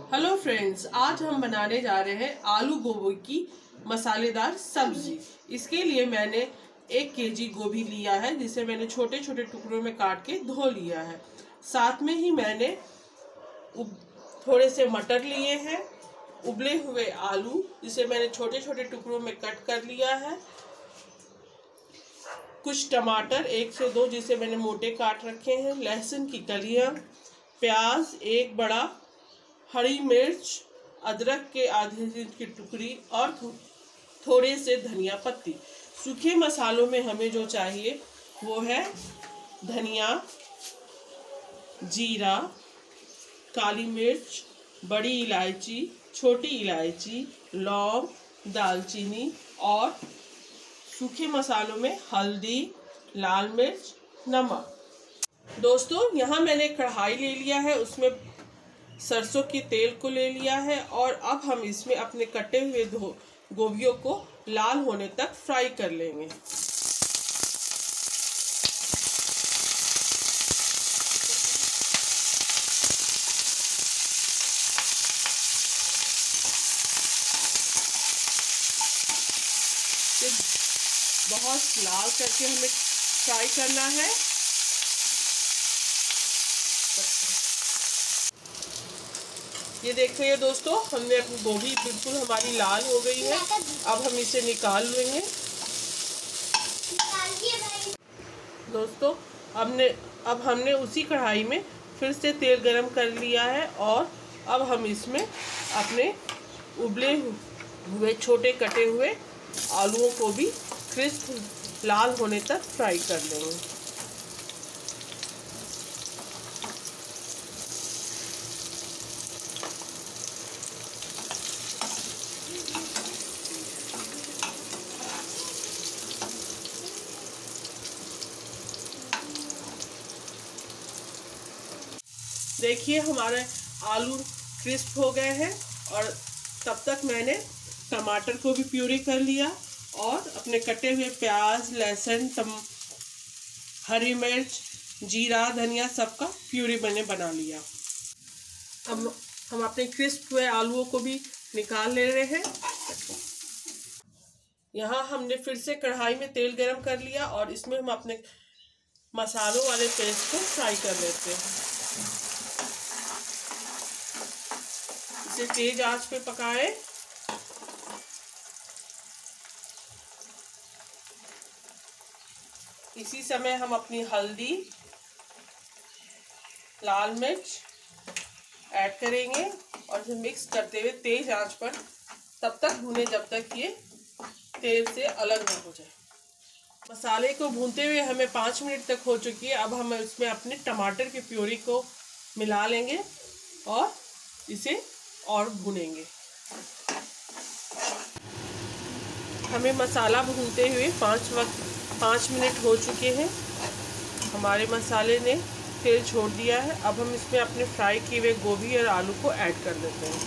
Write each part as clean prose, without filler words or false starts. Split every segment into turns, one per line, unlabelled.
Hello friends, आज हम बनाने जा रहे हैं आलू गोभी की मसालेदार सब्जी। इसके लिए मैंने 1 केजी गोभी लिया है, जिसे मैंने छोटे छोटे टुकड़ों में काट के धो लिया है। साथ में ही मैंने थोड़े से मटर लिए हैं, उबले हुए आलू जिसे मैंने छोटे छोटे टुकड़ों में कट कर लिया है, कुछ टमाटर 1 से 2 जिसे मैंने मोटे काट रखे हैं, लहसुन की कलियां, प्याज 1 बड़ा, हरी मिर्च, अदरक के आधे इंच की टुकड़ी और थोड़े से धनिया पत्ती। सूखे मसालों में हमें जो चाहिए वो है धनिया, जीरा, काली मिर्च, बड़ी इलायची, छोटी इलायची, लौंग, दालचीनी और सूखे मसालों में हल्दी, लाल मिर्च, नमक। दोस्तों, यहाँ मैंने कढ़ाई ले लिया है, उसमें सरसों के तेल को ले लिया है और अब हम इसमें अपने कटे हुए गोभियों को लाल होने तक फ्राई कर लेंगे। बहुत लाल करके हमें फ्राई करना है। ये देखिए दोस्तों, हमने अपनी गोभी बिल्कुल हमारी लाल हो गई है। अब हम इसे निकाल लेंगे। दोस्तों, अब हमने उसी कढ़ाई में फिर से तेल गरम कर लिया है और अब हम इसमें अपने उबले हुए छोटे कटे हुए आलूओं को भी क्रिस्प लाल होने तक फ्राई कर लेंगे। देखिए, हमारे आलू क्रिस्प हो गए हैं और तब तक मैंने टमाटर को भी प्यूरी कर लिया और अपने कटे हुए प्याज, लहसुन, हरी मिर्च, जीरा, धनिया सबका प्यूरी मैंने बना लिया। अब हम अपने क्रिस्प हुए आलूओं को भी निकाल ले रहे हैं। यहाँ हमने फिर से कढ़ाई में तेल गरम कर लिया और इसमें हम अपने मसालों वाले पेस्ट को फ्राई कर लेते हैं। इसे तेज आंच पे पकाएं। इसी समय हम अपनी हल्दी, लाल मिर्च ऐड करेंगे और इसे मिक्स करते हुए तेज आंच पर तब तक भूनें जब तक ये तेल से अलग ना हो जाए। मसाले को भूनते हुए हमें 5 मिनट तक हो चुकी है। अब हम इसमें अपने टमाटर की प्यूरी को मिला लेंगे और इसे और भूनेंगे। हमें मसाला भूनते हुए 5 मिनट हो चुके हैं। हमारे मसाले ने तेल छोड़ दिया है। अब हम इसमें अपने फ्राई किए हुए गोभी और आलू को ऐड कर देते हैं।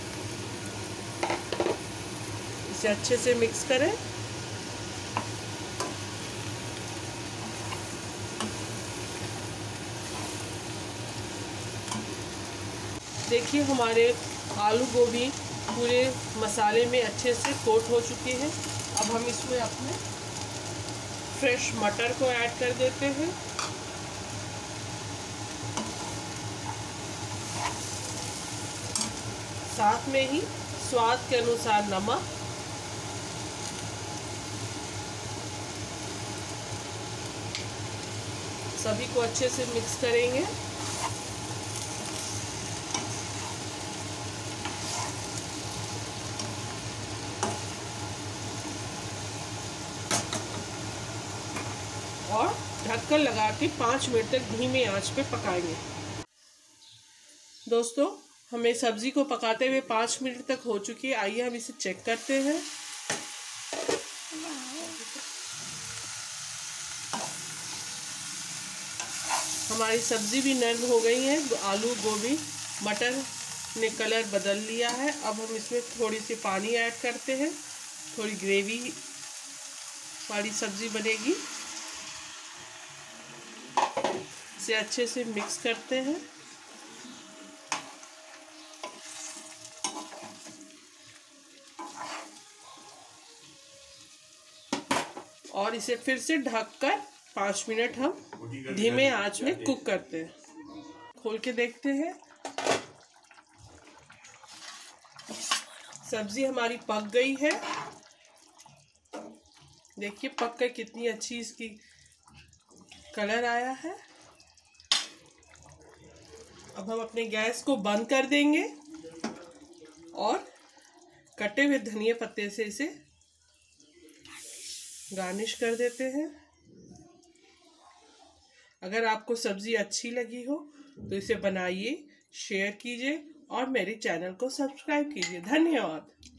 इसे अच्छे से मिक्स करें। देखिए, हमारे आलू गोभी पूरे मसाले में अच्छे से कोट हो चुके हैं। अब हम इसमें अपने फ्रेश मटर को ऐड कर देते हैं। साथ में ही स्वाद के अनुसार नमक, सभी को अच्छे से मिक्स करेंगे। और ढक्कन लगा के 5 मिनट तक धीमी आंच पे पकाएंगे। दोस्तों, हमें सब्जी को पकाते हुए 5 मिनट तक हो चुकी है। आइए हम इसे चेक करते हैं। हमारी सब्जी भी नरम हो गई है। आलू, गोभी, मटर ने कलर बदल लिया है। अब हम इसमें थोड़ी सी पानी ऐड करते हैं। थोड़ी ग्रेवी वाली सब्जी बनेगी। इसे अच्छे से मिक्स करते हैं। और इसे फिर से ढककर 5 मिनट हम धीमे आंच में कुक करते हैं। खोल के देखते हैं। सब्जी हमारी पक गई है। देखिए पक कर कितनी अच्छी इसकी कलर आया है। अब हम अपने गैस को बंद कर देंगे और कटे हुए धनिया पत्ते से इसे गार्निश कर देते हैं। अगर आपको सब्जी अच्छी लगी हो तो इसे बनाइए, शेयर कीजिए और मेरे चैनल को सब्सक्राइब कीजिए। धन्यवाद।